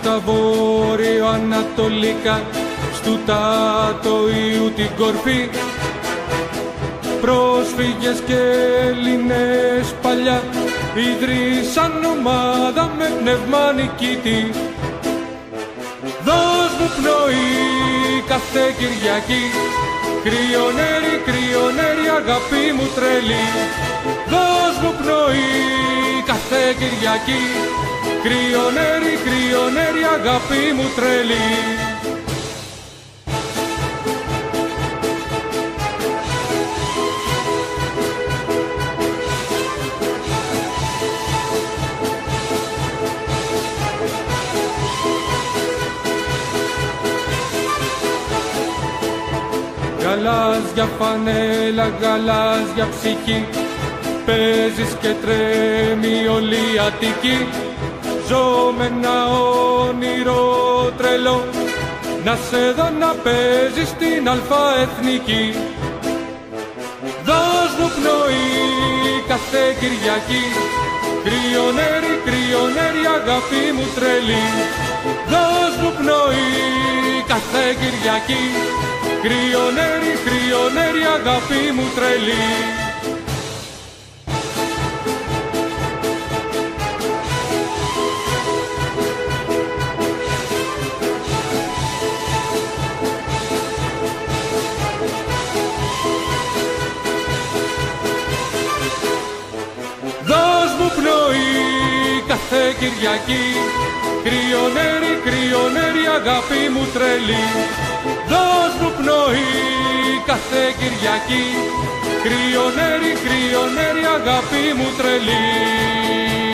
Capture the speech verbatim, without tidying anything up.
στα βόρειο-ανατολικά, στου Τατοίου την κορφή. Πρόσφυγες και Έλληνες παλιά ίδρυσαν ομάδα με πνεύμα νικητή. Δώσ' μου πνοή κάθε Κυριακή, κρυονέρι, κρυονέρι, αγάπη μου τρελή. Δώσ' μου πνοή κάθε Κυριακή, κρυονέρι, κρυονέρι, αγάπη μου τρελή. Γαλάζια φανέλα, γαλάζια ψυχή, παίζεις και τρέμει όλη η Αττική. Ζω με ένα όνειρο τρελό, να σε δω να παίζεις στην Αλφα Εθνική. Δώσ' μου πνοή κάθε Κυριακή, κρυονέρι, κρυονέρι, αγάπη μου τρελή. Δώσ' μου πνοή κάθε Κυριακή, κρυονέρι, κρυονέρι, αγάπη μου τρελή. Δώσ' μου πνοή κάθε Κυριακή, κρυονέρι, κρυονέρι, αγάπη μου τρελή. Δώσ' μου πνοή κάθε Κυριακή, κρυονέρι, κρυονέρι, αγάπη μου τρελή.